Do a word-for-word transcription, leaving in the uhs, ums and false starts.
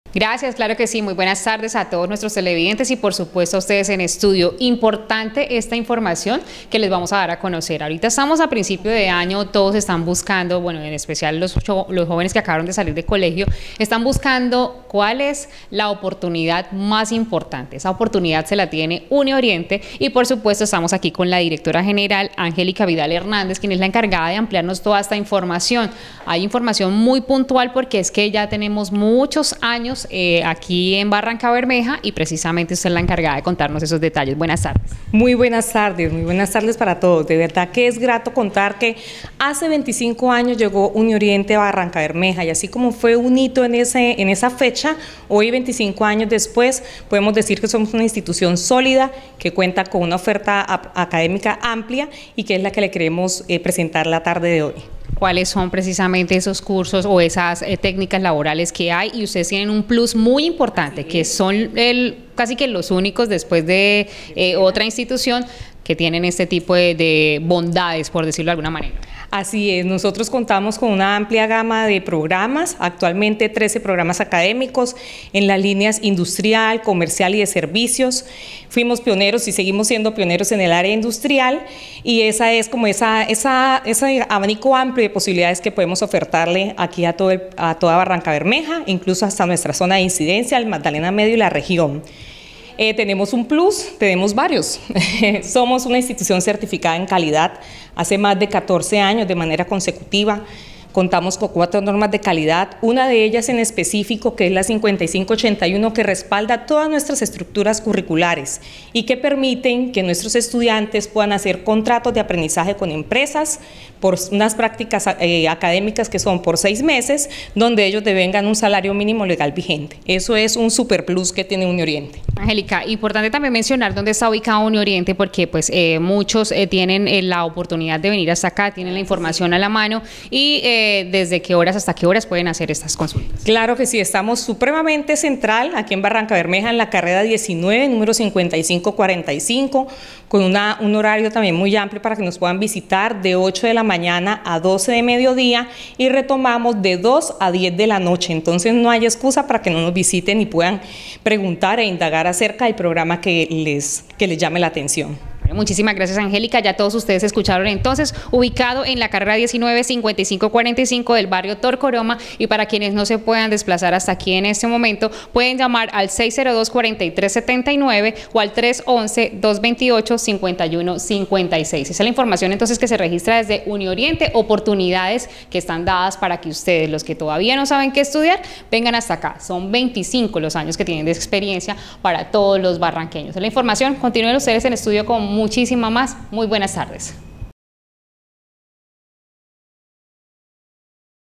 Gracias, claro que sí. Muy buenas tardes a todos nuestros televidentes y por supuesto a ustedes en estudio. Importante esta información que les vamos a dar a conocer. Ahorita estamos a principio de año, todos están buscando, bueno, en especial los, los jóvenes que acabaron de salir de colegio, están buscando cuál es la oportunidad más importante. Esa oportunidad se la tiene Unioriente y por supuesto estamos aquí con la directora general, Angélica Vidal Hernández, quien es la encargada de ampliarnos toda esta información. Hay información muy puntual porque es que ya tenemos muchos años Eh, aquí en Barrancabermeja y precisamente usted es la encargada de contarnos esos detalles. Buenas tardes. Muy buenas tardes, muy buenas tardes para todos. De verdad que es grato contar que hace veinticinco años llegó Unioriente a Barrancabermeja y así como fue un hito en, ese, en esa fecha, hoy veinticinco años después podemos decir que somos una institución sólida que cuenta con una oferta académica amplia y que es la que le queremos eh, presentar la tarde de hoy. ¿Cuáles son precisamente esos cursos o esas eh, técnicas laborales que hay? Y ustedes tienen un plus muy importante, que son el, casi que los únicos después de eh, otra institución que tienen este tipo de, de bondades, por decirlo de alguna manera. Así es, nosotros contamos con una amplia gama de programas, actualmente trece programas académicos en las líneas industrial, comercial y de servicios. Fuimos pioneros y seguimos siendo pioneros en el área industrial y esa es como esa, esa, ese abanico amplio de posibilidades que podemos ofertarle aquí a, todo el, a toda Barrancabermeja, incluso hasta nuestra zona de incidencia, el Magdalena Medio y la región. Eh, tenemos un plus, tenemos varios. Somos una institución certificada en calidad hace más de catorce años de manera consecutiva. Contamos con cuatro normas de calidad, una de ellas en específico que es la cincuenta y cinco ochenta y uno que respalda todas nuestras estructuras curriculares y que permiten que nuestros estudiantes puedan hacer contratos de aprendizaje con empresas por unas prácticas eh, académicas que son por seis meses, donde ellos devengan un salario mínimo legal vigente. Eso es un super plus que tiene Unioriente. Angélica, importante también mencionar dónde está ubicado Unioriente porque pues eh, muchos eh, tienen eh, la oportunidad de venir hasta acá, tienen la información a la mano y eh, desde qué horas hasta qué horas pueden hacer estas consultas. Claro que sí, estamos supremamente central aquí en Barrancabermeja en la carrera diecinueve, número cincuenta y cinco cuarenta y cinco, con una, un horario también muy amplio para que nos puedan visitar de ocho de la mañana a doce de mediodía y retomamos de dos a diez de la noche. Entonces no hay excusa para que no nos visiten y puedan preguntar e indagar acerca del programa que les, que les llame la atención. Muchísimas gracias, Angélica. Ya todos ustedes escucharon entonces, ubicado en la carrera diecinueve cincuenta y cinco cuarenta y cinco del barrio Torcoroma, y para quienes no se puedan desplazar hasta aquí en este momento, pueden llamar al seis cero dos, cuatro tres siete nueve o al tres once, dos veintiocho, cincuenta y uno cincuenta y seis. Esa es la información entonces que se registra desde Unioriente, oportunidades que están dadas para que ustedes, los que todavía no saben qué estudiar, vengan hasta acá. Son veinticinco los años que tienen de experiencia para todos los barranqueños. La información, continúen ustedes en estudio con muchísima más. Muy buenas tardes.